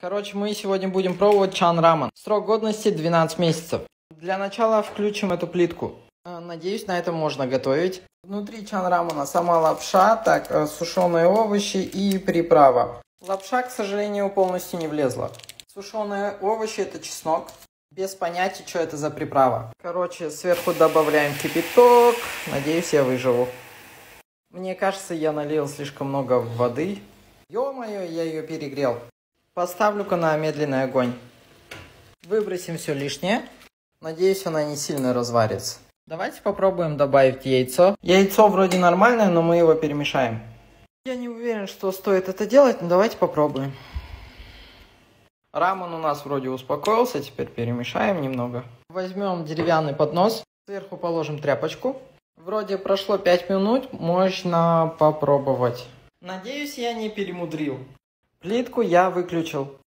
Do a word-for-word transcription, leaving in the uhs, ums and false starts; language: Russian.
Короче, мы сегодня будем пробовать чан рамен. Срок годности двенадцать месяцев. Для начала включим эту плитку. Надеюсь, на этом можно готовить. Внутри чан рамена сама лапша, так, сушеные овощи и приправа. Лапша, к сожалению, полностью не влезла. Сушеные овощи — это чеснок. Без понятия, что это за приправа. Короче, сверху добавляем кипяток. Надеюсь, я выживу. Мне кажется, я налил слишком много воды. Ё-моё, я ее перегрел. Поставлю-ка на медленный огонь. Выбросим все лишнее. Надеюсь, она не сильно разварится. Давайте попробуем добавить яйцо. Яйцо вроде нормальное, но мы его перемешаем. Я не уверен, что стоит это делать, но давайте попробуем. Рамен у нас вроде успокоился, теперь перемешаем немного. Возьмем деревянный поднос, сверху положим тряпочку. Вроде прошло пять минут, можно попробовать. Надеюсь, я не перемудрил. Плитку я выключил.